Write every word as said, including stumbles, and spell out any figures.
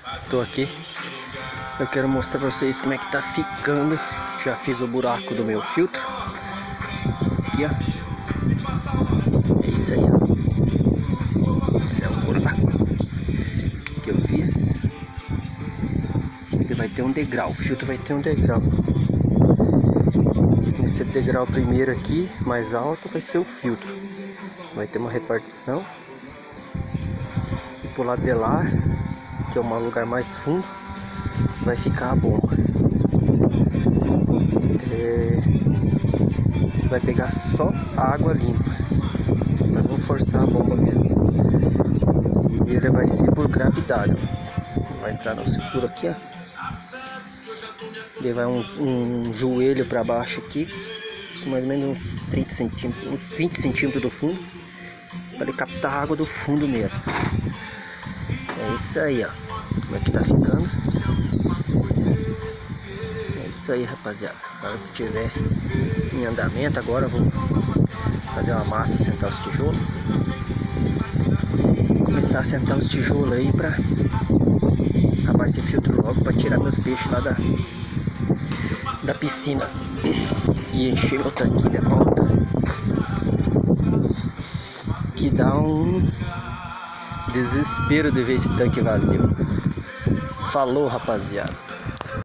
Tô aqui. Eu quero mostrar pra vocês como é que tá ficando. Já fiz o buraco do meu filtro. Aqui, ó. É isso aí, ó. Esse é o buraco que eu fiz. Ele vai ter um degrau. O filtro vai ter um degrau. Esse degrau primeiro aqui, mais alto, vai ser o filtro. Vai ter uma repartição. E pro lado de lá, que é um lugar mais fundo, vai ficar a bomba. É... Vai pegar só água limpa, para não forçar a bomba mesmo. E ele vai ser por gravidade. Vai entrar no furo aqui, ó. Ele vai um, um joelho para baixo aqui, mais ou menos uns trinta centímetros, uns vinte centímetros do fundo, para ele captar a água do fundo mesmo. É isso aí, ó. Como é que tá ficando? É isso aí, rapaziada. Agora que tiver em andamento, agora eu vou fazer uma massa, sentar os tijolos. Vou começar a sentar os tijolos aí pra acabar esse filtro logo, pra tirar meus peixes lá da, da piscina e encher meu tanque de volta. Que dá um desespero de ver esse tanque vazio. Falou, rapaziada.